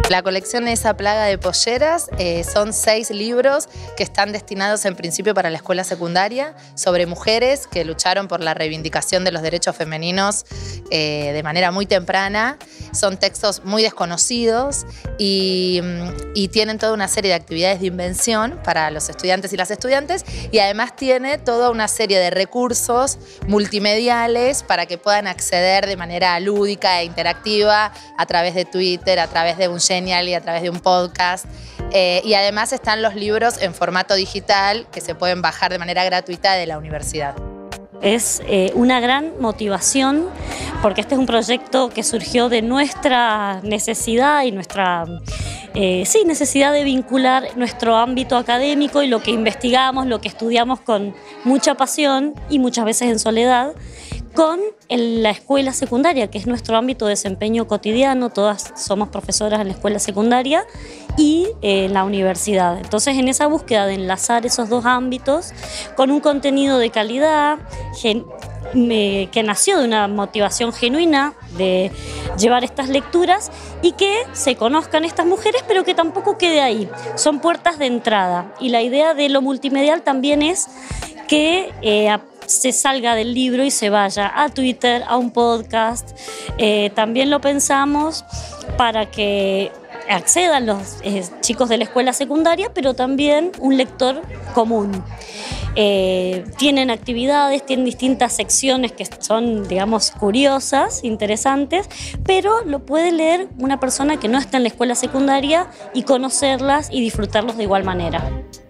La colección Esa plaga de polleras son 6 libros que están destinados en principio para la escuela secundaria sobre mujeres que lucharon por la reivindicación de los derechos femeninos de manera muy temprana. Son textos muy desconocidos y tienen toda una serie de actividades de invención para los estudiantes y las estudiantes, y además tiene toda una serie de recursos multimediales para que puedan acceder de manera lúdica e interactiva a través de Twitter, a través de un Genial y a través de un podcast. Y además están los libros en formato digital que se pueden bajar de manera gratuita de la universidad. Es una gran motivación porque este es un proyecto que surgió de nuestra necesidad y nuestra necesidad de vincular nuestro ámbito académico y lo que investigamos, lo que estudiamos con mucha pasión y muchas veces en soledad, con la escuela secundaria, que es nuestro ámbito de desempeño cotidiano. Todas somos profesoras en la escuela secundaria y en la universidad. Entonces, en esa búsqueda de enlazar esos dos ámbitos con un contenido de calidad que nació de una motivación genuina de llevar estas lecturas y que se conozcan estas mujeres, pero que tampoco quede ahí. Son puertas de entrada, y la idea de lo multimedial también es que se salga del libro y se vaya a Twitter, a un podcast. También lo pensamos para que accedan los chicos de la escuela secundaria, pero también un lector común. Tienen actividades, tienen distintas secciones que son, digamos, curiosas, interesantes, pero lo puede leer una persona que no está en la escuela secundaria y conocerlas y disfrutarlos de igual manera.